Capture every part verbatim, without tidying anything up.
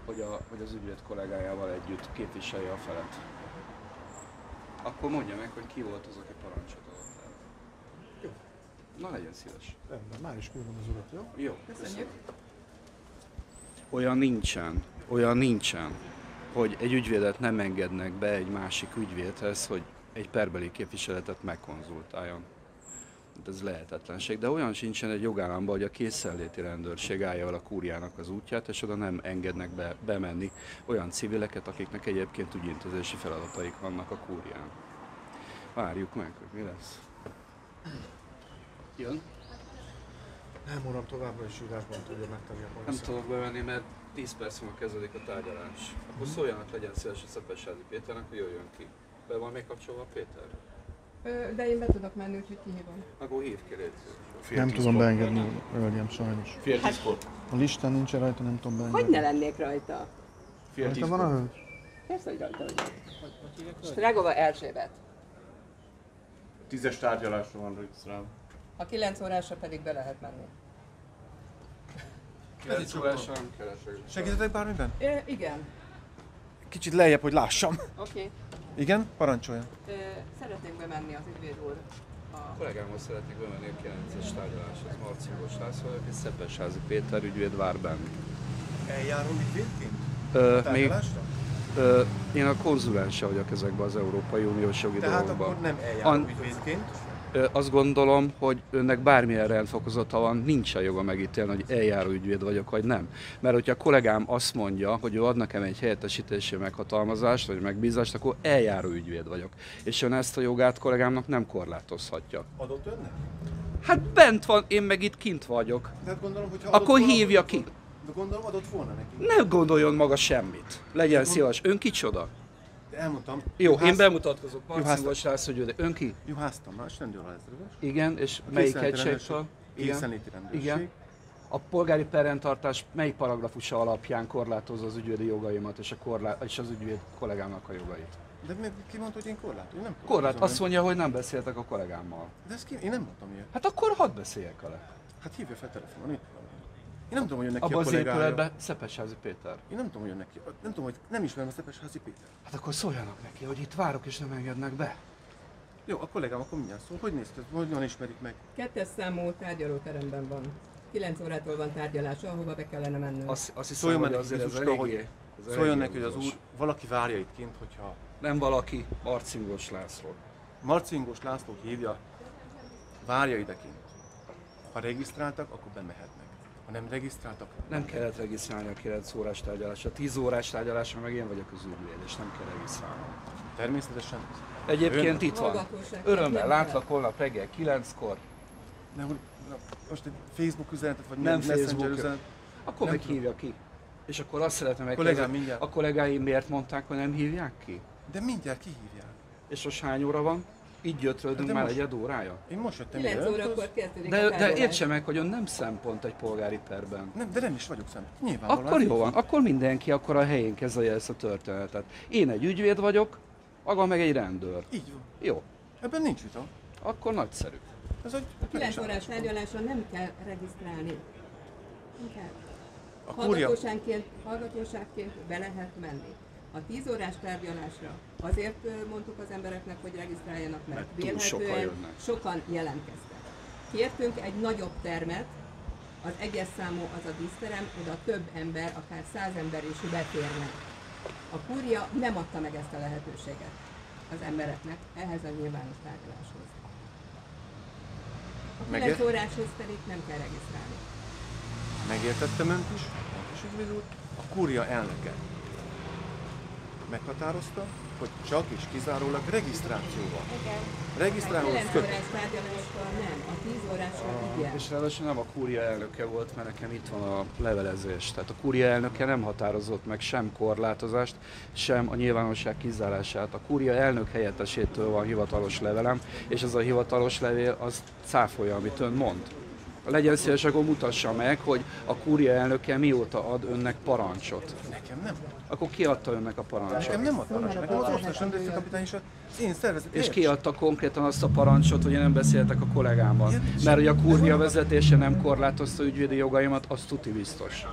hogy, a, hogy az ügyvéd kollégájával együtt képviselje a felet. Akkor mondja meg, hogy ki volt az, aki parancsot adott el. Jó. Na, legyen szíves. Rendben, már is küldöm az urat, jó? Jó. Köszönjük. Olyan nincsen, olyan nincsen, hogy egy ügyvédet nem engednek be egy másik ügyvédhez, hogy egy perbeli képviseletet megkonzultáljon. Ez lehetetlenség, de olyan sincsen egy jogállamban, hogy a készenléti rendőrség állja el a kúriának az útját, és oda nem engednek be, bemenni olyan civileket, akiknek egyébként ügyintézési feladataik vannak a kúrián. Várjuk meg, hogy mi lesz. Jön? Nem, uram, továbbra is írásban tudja megtenni a Nem poliszet. tudok bevenni, mert tíz perc múlva kezdődik a tárgyalás. Akkor szóljanak, legyen szíves a Szepesházi Péternek, hogy jöjjön ki. Be van még kapcsolva a Péter? Ö, de én be tudok menni, úgyhogy kihívom. Akkor hív ki, légy szíves. Nem tudom beengedni, hölgyem, sajnos. Fél tízkor. A listán nincsen rajta, nem tudom beengedni. Hogy ne lennék rajta? Fél Rajta van a tízkor. hölgy? Persze, hogy rajta vagyok. Strágova Erzsébet. Tízes tárgyalásra van regisztrálva. A kilenc órásra pedig be lehet menni. kilenc órásan keresek. Segítetek bármiben? Ö, igen. Kicsit lejjebb, hogy lássam. Oké. Okay. Igen? Parancsoljon. Szeretnék bemenni az ügyvéd úr. A... A kollégámhoz szeretnék bemenni a kilences tárgyaláshoz. Marczingós László, és Szepesházi Péter ügyvéd vár benn. Eljáró ügyvédként? Ö, még, ö, én a konzulense vagyok ezekben az Európai Uniós jogi Tehát dolgokban. akkor nem eljáró An- ügyvédként? Ö, azt gondolom, hogy önnek bármilyen rendfokozata van, nincsen joga megítélni, hogy eljáró ügyvéd vagyok, vagy nem. Mert hogyha a kollégám azt mondja, hogy ő ad nekem egy helyettesítési meghatalmazást, vagy megbízást, akkor eljáró ügyvéd vagyok. És ön ezt a jogát kollégámnak nem korlátozhatja. Adott önnek? Hát bent van, én meg itt kint vagyok. Tehát gondolom, hogy ha Akkor volna, hívja ki. De gondolom adott volna neki. Ne gondoljon maga semmit. Legyen szíves. Ön kicsoda? De elmondtam. Jó, juhász- én bemutatkozok. Marczingós juhásztam. László ügyvéd. Ön ki? Juhász Tamás, rendőralezredes. Igen, és melyik egységtől? Igen. Készenléti rendőrség. Igen. A polgári perrendtartás mely paragrafusa alapján korlátozza az ügyvédi jogaimat és, a korlá- és az ügyvéd kollégámnak a jogait? De mi, ki mondta, hogy én korlátom? Én nem Korlát, korlátozom. azt mondja, hogy nem beszéltek a kollégámmal. De ezt ki, én nem mondtam ilyet. Hát akkor hadd beszéljek vele. Hát hívja fel telefonon, itt van. Én nem tudom, hogy jön neki Abba a az kollégája. épületben Szepesházi Péter. Én nem tudom, hogy jön neki. Nem tudom, hogy nem ismerem a Szepesházi Péter. Hát akkor szóljanak neki, hogy itt várok és nem engednek be. Jó, a kollégám akkor mindjárt szól. Hogy nézted? Hogyan ismerik meg? Kettes számú tárgyalóteremben van. kilenc órától van tárgyalás, ahova be kellene mennünk. Azt, azt hiszem, Szóljon hogy neki, azért ez Jézuska, eléggé... hogy ez szóljon eléggé neki, hogy az húzós. úr valaki várja itt kint, hogyha Nem valaki, Marczingós László. Marczingós László hívja, várja ide kint. Ha regisztráltak, akkor bemehetnek. Ha nem regisztráltak, Nem kellett regisztrálni a kilenc órás tárgyalásra. tíz órás tárgyalásra meg én vagyok az ügyvéd, és nem kell regisztrálnom. természetesen. Egyébként Ön- itt van. Hallgatóság. Örömmel Nem látlak holnap reggel kilenckor. De hogy na, most egy Facebook üzenetet, vagy Nem Messenger Facebook. üzenet. Akkor Nem meghívja ki. És akkor azt szeretném Kollégám, megkérdezni, mindjárt. a kollégáim miért mondták, hogy nem hívják ki? De mindjárt kihívják. És most hány óra van? Így gyötrődünk De már most- egy órája? Én most jöttem kilenc ide, órakor öntöz. kezdődik a De, de tárgyalás. értse meg, hogy ön nem szempont egy polgári perben. Nem, de nem is vagyok szem. Nyilvánvalóan. Akkor ez jó így van, van. akkor mindenki akkor a helyén kezelje ezt a történetet. Én egy ügyvéd vagyok, maga meg egy rendőr. Így van. Jó, Ebben nincs vita. akkor nagyszerű. Ez egy A kilenc órás tárgyalásra nem kell regisztrálni. Nem kell. A kúria, Hallgatóságként, hallgatóságként be lehet menni. A tíz órás tárgyalásra azért ö, mondtuk az embereknek, hogy regisztráljanak, mert, Mert túl sokan vélhetően jönnek. sokan jelentkeztek. Kértünk egy nagyobb termet, az egyes számú az a díszterem, oda több ember, akár száz ember is beférne. A kúria nem adta meg ezt a lehetőséget az embereknek ehhez a nyilvános tárgyaláshoz. A kilenc Megért- óráshoz pedig nem kell regisztrálni. megértettem önt is, önt is ügyvéd úr, a kúria elnöke meghatározta, hogy csak és kizárólag regisztrációval. A Regisztrálóhoz kilenc kötött. órás tárgyaláskor nem, a tíz órásra igen. És ráadásul nem a kúria elnöke volt, mert nekem itt van a levelezés. Tehát a kúria elnöke nem határozott meg sem korlátozást, sem a nyilvánosság kizárását. A kúria elnök helyettesétől van hivatalos levelem, és ez a hivatalos levél az cáfolja, amit ön mond. Legyen szíves, akkor mutassa meg, hogy a kúria elnöke mióta ad önnek parancsot. Nekem nem. Akkor ki adta önnek a Nekem parancsot? nem adta parancsot. Nekem az országos rendőrfőkapitány is az én szervezet. És ki adta konkrétan azt a parancsot, hogy én nem beszéltek a kollégámmal? Igen, Mert hogy a kúria ez van- vezetése nem korlátozta ügyvédi jogaimat, az tuti biztos.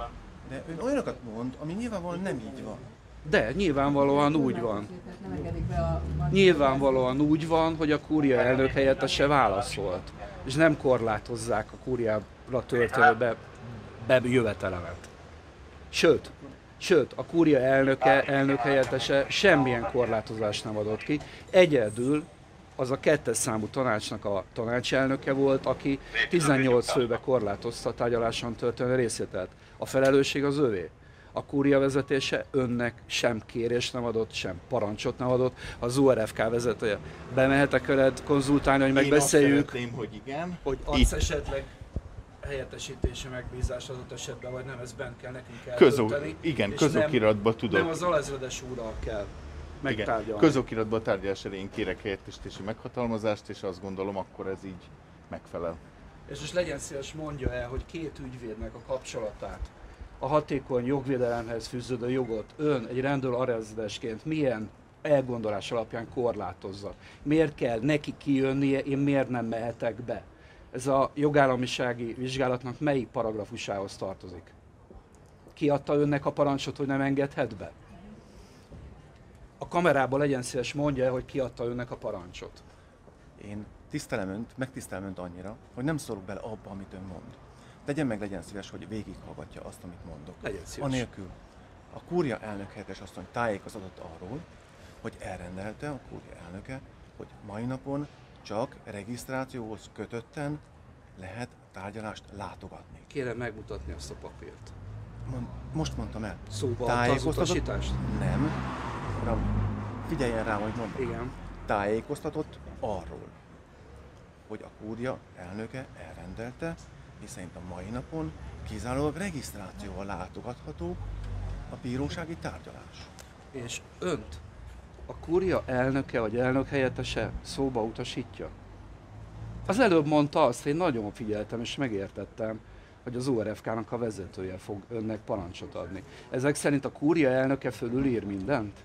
De ön olyanokat mond, ami nyilvánvalóan nem így van. De nyilvánvalóan úgy van. Nyilvánvalóan úgy van, hogy a kúria elnök helyettese válaszolt, és nem korlátozzák a kúriára történő be, bejövetelemet. Sőt, sőt, a kúria elnöke, elnök helyettese semmilyen korlátozást nem adott ki. Egyedül az a kettes számú tanácsnak a tanácselnöke volt, aki tizennyolc főbe korlátozta a tárgyaláson történő részvételt. A felelősség az övé. A kúria vezetése önnek sem kérést nem adott, sem parancsot nem adott. Az u er ef ká vezetője, bemehetek veled konzultálni, hogy megbeszéljük, Én azt szeretném, hogy igen. hogy adsz Itt. esetleg helyettesítési megbízás adott esetben, vagy nem, ez bent kell nekünk Közok, eldönteni. igen, és közokiratba nem, tudok. nem az alezredes úrral kell megtárgyalni. Igen, közokiratban a tárgyalás elején kérek helyettesítési meghatalmazást, és azt gondolom, akkor ez így megfelel. És most legyen szíves, mondja el, hogy két ügyvédnek a kapcsolatát, a hatékony jogvédelemhez fűződő jogot ön egy rendőr arrezidensként milyen elgondolás alapján korlátozza. Miért kell neki kijönnie, én miért nem mehetek be? Ez a jogállamisági vizsgálatnak melyik paragrafusához tartozik? Ki adta önnek a parancsot, hogy nem engedhet be? A kamerában legyen szíves, mondja el, hogy ki adta önnek a parancsot. Én tisztelem önt, megtisztelem önt annyira, hogy nem szólok bele abba, amit ön mond. Tegyen meg, legyen szíves, hogy végighallgatja azt, amit mondok. Legyen szíves. Anélkül a kúria elnök helyettes asszony tájékoztatott arról, hogy elrendelte a kúria elnöke, hogy mai napon csak regisztrációhoz kötötten lehet tárgyalást látogatni. Kérem megmutatni azt a papírt. Mond, most mondtam el. Szóba adta az utasítást? Nem. Uram, figyeljen rá, hogy mondom. Igen. Tájékoztatott arról, hogy a kúria elnöke elrendelte, hiszen a mai napon kizárólag regisztrációval látogatható a bírósági tárgyalás. És önt a kúria elnöke vagy elnök helyettese szóba utasítja? Az előbb mondta azt, én nagyon figyeltem és megértettem, hogy az u er ef ká-nak a vezetője fog önnek parancsot adni. Ezek szerint a kúria elnöke fölülír mindent?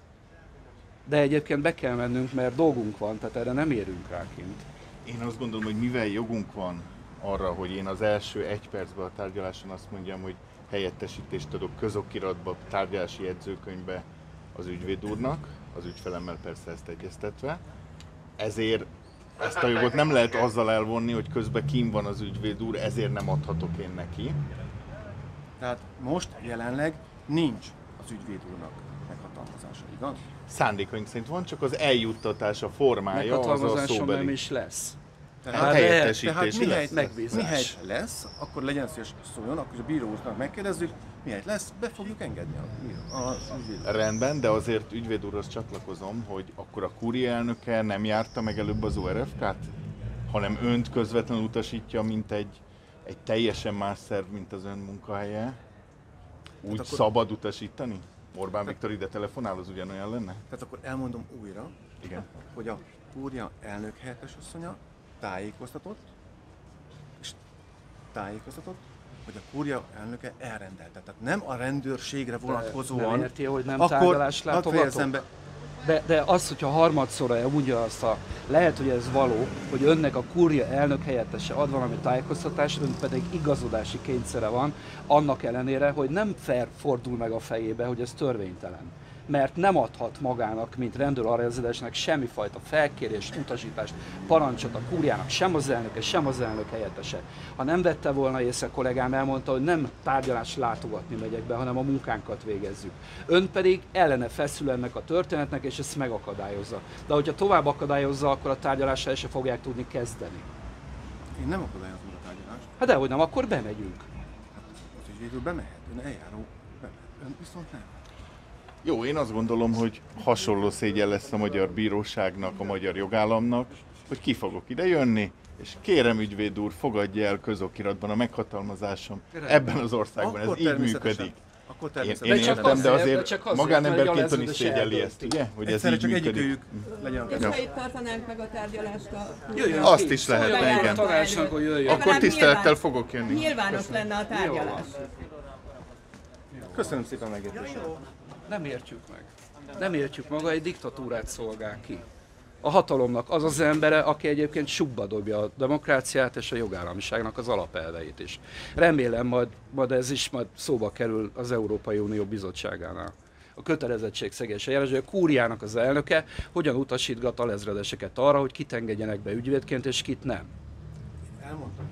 De egyébként be kell mennünk, mert dolgunk van, tehát erre nem érünk rá kint. Én azt gondolom, hogy mivel jogunk van arra, hogy én az első egy percben a tárgyaláson azt mondjam, hogy helyettesítést adok közokiratba, tárgyalási jegyzőkönyvbe az ügyvéd úrnak, az ügyfelemmel persze ezt egyeztetve. Ezért ezt a jogot nem lehet azzal elvonni, hogy közben kín van az ügyvéd úr, ezért nem adhatok én neki. Tehát most jelenleg nincs az ügyvéd úrnak meghatalmazása, igaz? Szándékaink szerint van, csak az eljuttatás, a formája, az a Meghatalmazásom szóbeli. nem is lesz. Tehát, Hát helyettesítés tehát mihelyt, lesz. Megbízás. mihelyt lesz, akkor legyen szíves szóljon, akkor a bíró úrnak megkérdezzük, mihelyt lesz, be fogjuk engedni a bíró, az ügyvéd úrnak. Rendben, de azért ügyvéd úrhoz csatlakozom, hogy akkor a kúria elnöke nem járta meg előbb az u er ef ká-t, hanem önt közvetlenül utasítja, mint egy, egy teljesen más szerv, mint az ön munkahelye. Úgy akkor- szabad utasítani? Orbán Viktor ide telefonál, az ugyanolyan lenne? Tehát akkor elmondom újra, Igen. hogy a kúria elnök helyettes asszonya tájékoztatott, és tájékoztatott, hogy a kúria elnöke elrendelte. Tehát nem a rendőrségre vonatkozóan. nem érti, hogy nem akkor tárgyalás hadd látogató? fejezzem be. De, de az, hogyha harmadszorra elmondja azt a, lehet, hogy ez való, hogy önnek a kúria elnök helyettese ad valami tájékoztatást, ön pedig igazodási kényszere van, annak ellenére, hogy nem fair fordul meg a fejébe, hogy ez törvénytelen. Mert nem adhat magának, mint rendőr arrezidensnek semmifajta felkérést, utasítást, parancsot a kúriának, sem az elnöke, sem az elnök helyettese. Ha nem vette volna észre, kollégám elmondta, hogy nem tárgyalás látogatni megyek be, hanem a munkánkat végezzük. Ön pedig ellene feszül ennek a történetnek, és ezt megakadályozza. De hogyha tovább akadályozza, akkor a tárgyalásra el se fogják tudni kezdeni. Én nem akadályozom a tárgyalást. Hát dehogy nem, akkor bemegyünk. Az ügyvéd úr bemehet, ön eljáró bemehet, ön viszont nem. Jó, én azt gondolom, hogy hasonló szégyen lesz a magyar bíróságnak, a magyar jogállamnak, hogy ki fogok ide jönni, és kérem ügyvéd úr, fogadja el közokiratban a meghatalmazásom. Ebben az országban ez Akkor így természetesen- működik. Akkor Én, természetesen. én csak értem, de azért- azért de csak azért, magánemberként mert ön a is leződös szégyelli eldönti. ezt, ugye? Hogy ez Egyszerre így csak működik. egyikőjük legyen a És kezem. ha itt tartanánk meg a tárgyalást a Jöjjön Azt ki, is lehetne, szóljon igen. a tanácsnak, hogy jöjjön. Legalább Akkor tisztelettel nyilván- fogok jönni. Nyilvános lenne a tárgyalás. Köszönöm szépen a megértését. Nem értjük meg. Nem értjük, maga egy diktatúrát szolgál ki. A hatalomnak az az embere, aki egyébként sukba dobja a demokráciát és a jogállamiságnak az alapelveit is. Remélem, majd, majd ez is majd szóba kerül az Európai Unió Bizottságánál. A kötelezettségszegés eljárás, hogy a kúriának az elnöke hogyan utasítgat alezredeseket arra, hogy kit engedjenek be ügyvédként és kit nem. Elmondtam.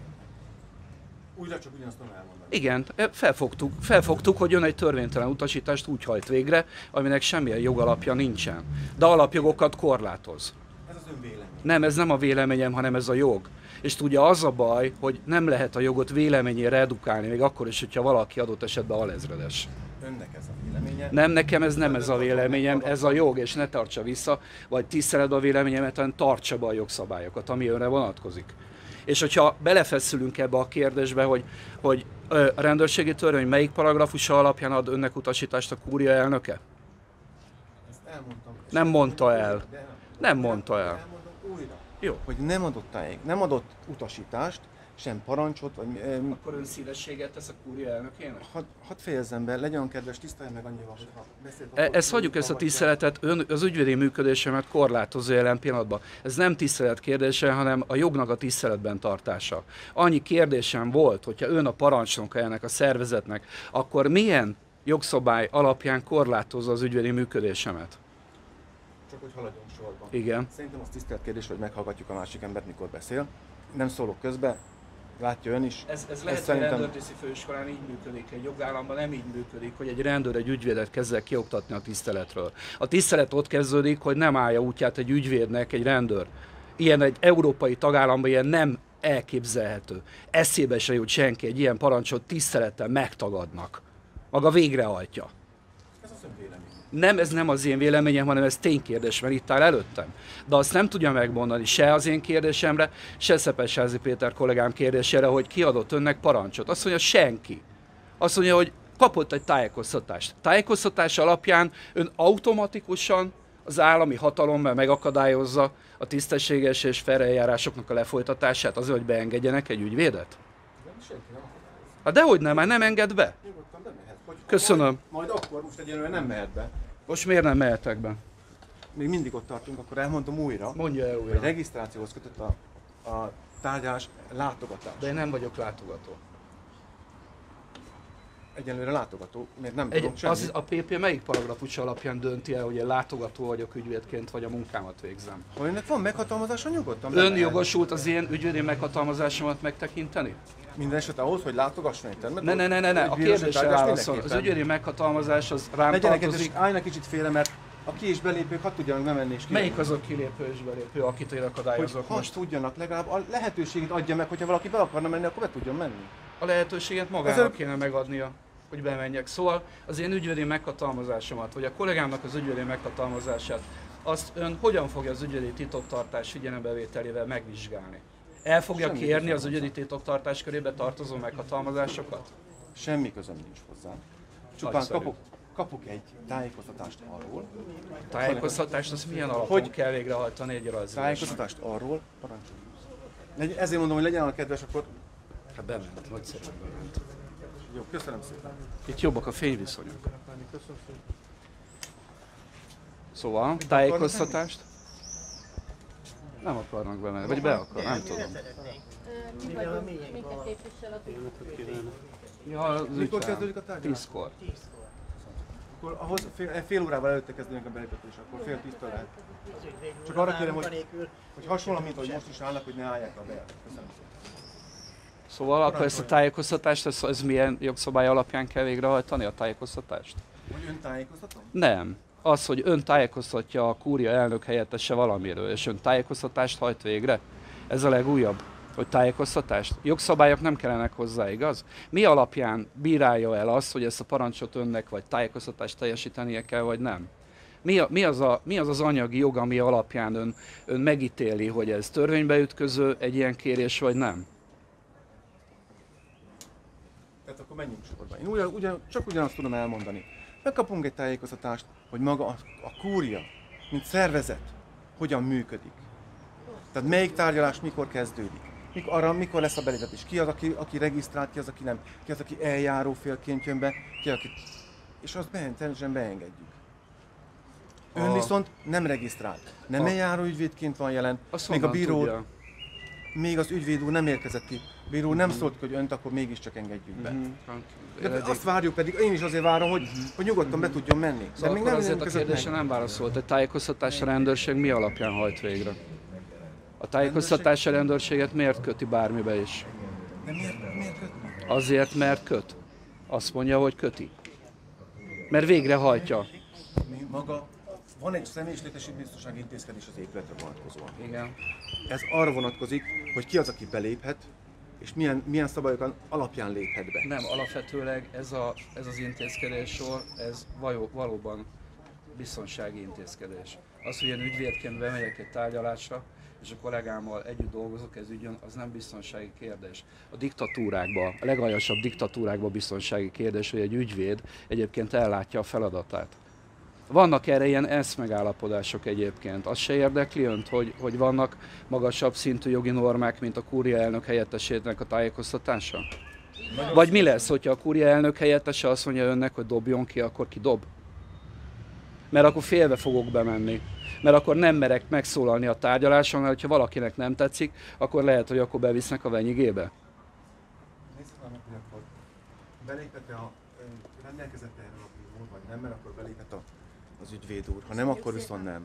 Újra csak ugyanazt nem elmondani. Igen, felfogtuk, felfogtuk, hogy ön egy törvénytelen utasítást úgy hajt végre, aminek semmilyen jogalapja nincsen. De alapjogokat korlátoz. Ez az ön vélemény. Nem, ez nem a véleményem, hanem ez a jog. És tudja, az a baj, hogy nem lehet a jogot véleményére edukálni, még akkor is, hogyha valaki adott esetben alezredes. Önnek ez a véleménye. Nem, nekem ez nem ez a véleményem, ez a jog, és ne tartsa vissza, vagy tiszteletbe a véleményemet, hanem tartsa be a jogszabályokat, ami önre vonatkozik. És hogyha belefeszülünk ebbe a kérdésbe, hogy, hogy a rendőrségi törvény melyik paragrafusa alapján ad önnek utasítást a kúria elnöke? Ezt elmondtam. Nem mondta el. De Nem mondta el. elmondom újra. Jó. Hogy nem adott tájék, nem adott utasítást, sem parancsot, vagy... em, Akkor ön szívességet tesz a kúria elnökének? Hadd had fejezzem be, legyen kedves, tisztelj meg annyival, hogy ha beszélt... E- akkor Ezt hagyjuk, ezt a hallgatja. tiszteletet, ön az ügyvédi működésemet korlátozó jelen pillanatban. Ez nem tisztelet kérdése, hanem a jognak a tiszteletben tartása. Annyi kérdésem volt, hogyha ön a parancsnoka ennek a szervezetnek, akkor milyen jogszabály alapján korlátozza az ügyvédi működésemet? Csak hogy haladjunk sorban. Igen. Szerintem az tisztelt kérdés, hogy meghallgatjuk a másik embert, mikor beszél. Nem szólok közbe, látja ön is. Ez, ez Ez lehet, hogy szerintem- rendőrtiszi főiskolán így működik, egy jogállamban nem így működik, hogy egy rendőr egy ügyvédet kezd kioktatni a tiszteletről. A tisztelet ott kezdődik, hogy nem állja útját egy ügyvédnek egy rendőr. Ilyen egy európai tagállamban ilyen nem elképzelhető. Eszébe se jut senki, egy ilyen parancsot tisztelettel megtagadnak. Maga végrehajtja. Ez az ön vélemény. Nem, ez nem az én véleményem, hanem ez ténykérdés, mert itt áll előttem. De azt nem tudja megmondani se az én kérdésemre, se Szepesházi Péter kollégám kérdésére, hogy ki adott önnek parancsot. Azt mondja, senki. Azt mondja, hogy kapott egy tájékoztatást. Tájékoztatás alapján ön automatikusan az állami hatalommal megakadályozza a tisztességes és fair eljárásoknak a lefolytatását azért, hogy beengedjenek egy ügyvédet? Nem, senki nem akar. Hát dehogy nem, már nem enged be. Nyugodtan bemehet. Hogy Köszönöm. Majd, majd akkor, most egyelőre nem mehet be. Most miért nem mehetek be? Még mindig ott tartunk, akkor elmondom újra. Mondja el Hogy újra. regisztrációhoz kötött a, a tárgyalás látogatás. De én nem vagyok látogató. Egyelőre látogató, miért nem Egy, tudunk semmit. az, a pé pé melyik paragrafus alapján dönti el, hogy én látogató vagyok ügyvédként, vagy a munkámat végzem? Ha önnek van meghatalmazása, nyugodtan Ön bemehet. jogosult az én ügyvédi meghatalmazásomat megtekinteni? Minden esetre ahhoz, hogy látogasson egy termet. Ne, ne, ne, ne, ne. a egy bírósági kérdésre tárgyalást válaszol. Az mindenképpen. ügyvédi meghatalmazás az rám Legyenek tartozik. kedves, álljanak kicsit félre, mert a ki- és belépők hadd tudjanak bemenni és kijönni. Melyik az a kilépő és belépő, akit én Hogy akadályozok hadd most? tudjanak, legalább a lehetőséget adja meg, hogyha valaki be akarna menni, akkor be tudjon menni. A lehetőséget magának Azért- kéne megadnia, hogy bemenjek. Szóval az én ügyvédi meghatalmazásomat, vagy a kollégámnak az ügyvédi meghatalmazását, azt ön hogyan fogja az ügyvédi titoktartás figyelembevételével megvizsgálni? El fogja Semmi kérni közöm az ügyvédi titoktartás körébe tartozó meghatalmazásokat? Semmi közöm nincs hozzá. Csupán Nagyszerű. kapok, kapok egy tájékoztatást arról, Tájékoztatást, azt milyen alapon Hogy- kell végrehajtani egy rajzolásnak? tájékoztatást arról, parancsoljon. Legy- Ezért mondom, hogy legyen a kedves, akkor Hát bement, nagyszerűen bement. jó, köszönöm szépen. Itt jobbak a fényviszonyok. Szóval, tájékoztatást? Nem akarnak bemenni, vagy be akar, nem tudom. Mi vagyunk, minket képvisel a Ja, az Mikor ügyfel. kezdődik a tárgyalás? Tízkor. Akkor ahhoz fél, fél órával előtte kezdődik a beléptetés, akkor fél tíztől lehet. Csak arra kérem, hogy, hogy hasonló, mint ahogy most is állnak, hogy ne állják a be. Köszönöm szépen. Szóval akkor ezt a tájékoztatást, ez, ez milyen jogszabály alapján kell végrehajtani, a tájékoztatást? Hogy ön tájékoztatom? Nem. Az, hogy ön tájékoztatja a kúria elnök helyettese valamiről, és ön tájékoztatást hajt végre, ez a legújabb, hogy tájékoztatást. Jogszabályok nem kellenek hozzá, igaz? Mi alapján bírálja el azt, hogy ezt a parancsot önnek vagy tájékoztatást teljesítenie kell, vagy nem? Mi, a, mi, az, a, mi az az anyagi jog, ami alapján ön, ön megítéli, hogy ez törvénybe ütköző egy ilyen kérés, vagy nem? Tehát akkor menjünk sorba. Én ugyan, ugyan, csak ugyanazt tudom elmondani. Megkapunk egy tájékoztatást, hogy maga a, a kúria, mint szervezet, hogyan működik. Tehát melyik tárgyalás mikor kezdődik. Mikor, arra mikor lesz a beléptetés. Ki az, aki, aki regisztrált, ki az, aki nem. Ki az, aki eljáró félként jön be, ki, aki... És azt be, teljesen beengedjük. Ön A- viszont nem regisztrált. Nem A- eljáró ügyvédként van jelen, Azt még a honnan bíró, tudja? még az ügyvéd úr nem érkezett ki. A bíró nem szólt, hogy önt akkor mégiscsak engedjük be. Mhm. Hát, De eddig- azt várjuk pedig, én is azért várom, hogy, hogy nyugodtan be tudjon menni. De Szóval még akkor nem azért a érkezett kérdésre meg. nem válaszolt. Egy tájékoztatás a rendőrség mi alapján hajt végre? A tájékoztatás a rendőrséget miért köti bármibe is? De miért, miért kötni? Azért, mert köt. Azt mondja, hogy köti. Mert végrehajtja. Mi maga, van egy személyes létesítménybiztonsági intézkedés az épületre vonatkozóan. Igen. Ez arra vonatkozik, hogy ki az, aki beléphet, és milyen, milyen szabályok alapján léphet be. Nem, alapvetőleg ez, a, ez az intézkedés sor, ez vajó, valóban biztonsági intézkedés. Az, hogy én ügyvédként bemegyek egy tárgyalásra, és a kollégámmal együtt dolgozok ez ügyön, az nem biztonsági kérdés. A diktatúrákban, a legaljasabb diktatúrákban biztonsági kérdés, hogy egy ügyvéd egyébként ellátja a feladatát. Vannak erre ilyen eszmegállapodások egyébként. Az se érdekli önt, hogy, hogy vannak magasabb szintű jogi normák, mint a kúria elnök helyettesének a tájékoztatása? Vagy mi lesz, hogyha a kúria elnök helyettese azt mondja önnek, hogy dobjon ki, akkor ki dob? Mert akkor félve fogok bemenni. Mert akkor nem merek megszólalni a tárgyaláson, mert ha valakinek nem tetszik, akkor lehet, hogy akkor bevisznek a venyigébe. Nézzük már meg, hogy akkor beléphet-e a rendelkezett erről a bíró, vagy nem, mert akkor beléphet a, az ügyvéd úr. Ha nem, akkor viszont nem.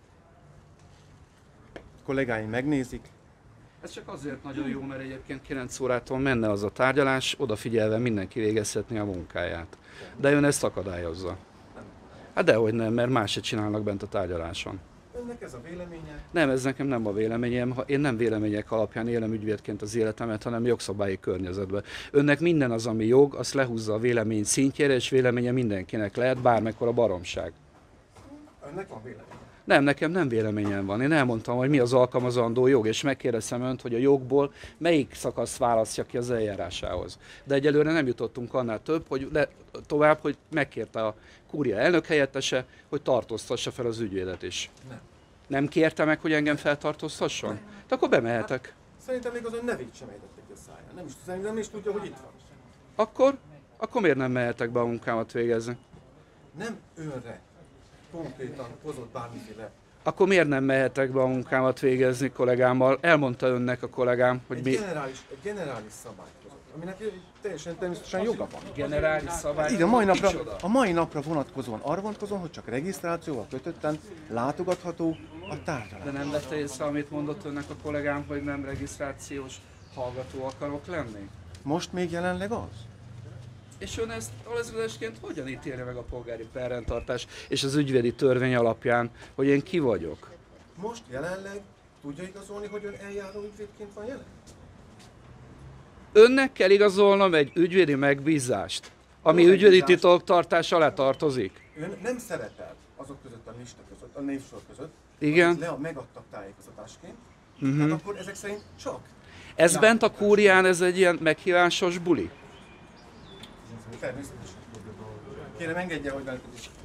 A kollégáim megnézik. Ez csak azért nagyon jó, mert egyébként kilenc órától menne az a tárgyalás, odafigyelve mindenki végezhetné a munkáját. De ön ezt akadályozza. Hát dehogy nem, mert más se csinálnak bent a tárgyaláson. Önnek ez a véleménye? Nem, ez nekem nem a véleményem. Ha- Én nem vélemények alapján élem ügyvédként az életemet, hanem jogszabályi környezetben. Önnek minden az, ami jog, azt lehúzza a vélemény szintjére, és véleménye mindenkinek lehet, bármekkora baromság. Önnek van véleménye? Nem, nekem nem véleményem van. Én elmondtam, hogy mi az alkalmazandó jog, és megkérdeztem önt, hogy a jogból melyik szakaszt választja ki az eljárásához. De egyelőre nem jutottunk annál több, hogy le, tovább, hogy megkérte a kúria elnök helyettese, hogy tartóztassa fel az ügyvédet is. Nem. Nem kérte meg, hogy engem feltartóztasson? De akkor bemehetek. Szerintem még az ön nevét sem ejtették a száján. Nem is, szerintem nem is tudja, hogy itt van. Akkor, akkor miért nem mehetek be a munkámat végezni? Nem önre konkrétan hozott bármiféle. Akkor miért nem mehetek be a munkámat végezni kollégámmal? Elmondta önnek a kollégám, hogy Egy mi... generális, egy generális szabályt hozott, aminek teljesen természetesen joga van. Generális szabály. Igen, a mai, napra, Micsoda? a mai napra vonatkozóan arra vonatkozóan, hogy csak regisztrációval kötötten látogatható a tárgyalás. De nem vette észre, amit mondott önnek a kollégám, hogy nem regisztrációs hallgató akarok lenni? Most még jelenleg az? És ön ezt alezredesként hogyan ítélje meg a polgári perrendtartás és az ügyvédi törvény alapján, hogy én ki vagyok? Most jelenleg tudja igazolni, hogy ön eljáró ügyvédként van jelen? Önnek kell igazolnom egy ügyvédi megbízást, ami Jó ügyvédi megbízást. titoktartás alá tartozik. Ön nem szerepel azok között a lista között, a névsor között, Igen. akit le megadtak tájékoztatásként, Mhm. hát akkor ezek szerint csak. Ez bent a kúrián, ez egy ilyen meghívásos buli? Természetesen. Kérem engedje, hogy velük is